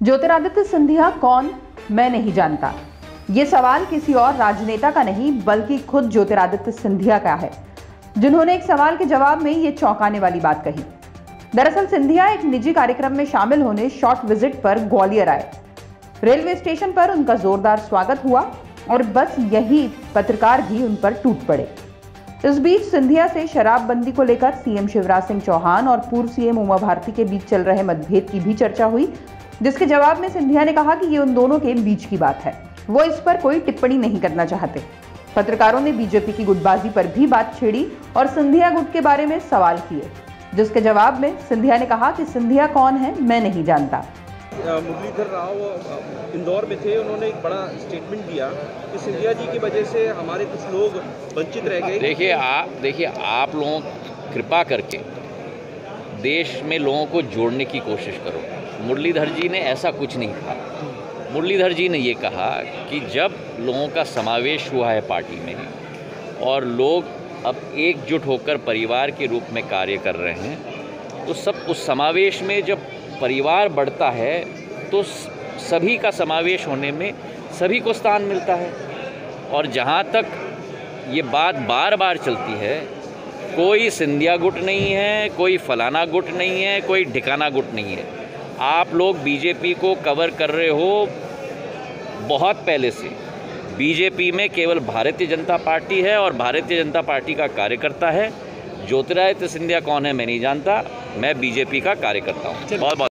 ज्योतिरादित्य सिंधिया कौन, मैं नहीं जानता। ये सवाल किसी और राजनेता का नहीं बल्कि खुद ज्योतिरादित्य सिंधिया का है, जिन्होंने एक सवाल के जवाब में ये चौंकाने वाली बात कही। दरअसल सिंधिया एक निजी कार्यक्रम में शामिल होने शॉर्ट विजिट पर ग्वालियर आए। रेलवे स्टेशन पर उनका जोरदार स्वागत हुआ और बस यही पत्रकार भी उन पर टूट पड़े। इस बीच सिंधिया से शराबबंदी को लेकर सीएम शिवराज सिंह चौहान और पूर्व सीएम उमा भारती के बीच चल रहे मतभेद की भी चर्चा हुई, जिसके जवाब में सिंधिया ने कहा कि ये उन दोनों के बीच की बात है, वो इस पर कोई टिप्पणी नहीं करना चाहते। पत्रकारों ने बीजेपी की गुटबाजी पर भी बात छेड़ी और सिंधिया गुट के बारे में सवाल किए, जिसके जवाब में सिंधिया ने कहा कि सिंधिया कौन है, मैं नहीं जानता। मुरलीधर राव इंदौर में थे, उन्होंने एक बड़ा स्टेटमेंट दिया कि सिंधिया जी की वजह से हमारे कुछ लोग वंचित रह गए। देखिए आप लोगों कृपा करके देश में लोगों को जोड़ने की कोशिश करो। मुरलीधर जी ने ऐसा कुछ नहीं कहा। मुरलीधर जी ने ये कहा कि जब लोगों का समावेश हुआ है पार्टी में और लोग अब एकजुट होकर परिवार के रूप में कार्य कर रहे हैं, तो सब उस समावेश में जब परिवार बढ़ता है तो सभी का समावेश होने में सभी को स्थान मिलता है। और जहाँ तक ये बात बार बार चलती है, कोई सिंधिया गुट नहीं है, कोई फलाना गुट नहीं है, कोई ढिकाना गुट नहीं है। आप लोग बीजेपी को कवर कर रहे हो बहुत पहले से। बीजेपी में केवल भारतीय जनता पार्टी है और भारतीय जनता पार्टी का कार्यकर्ता है। ज्योतिरादित्य सिंधिया कौन है मैं नहीं जानता, मैं बीजेपी का कार्यकर्ता हूँ। बहुत बहुत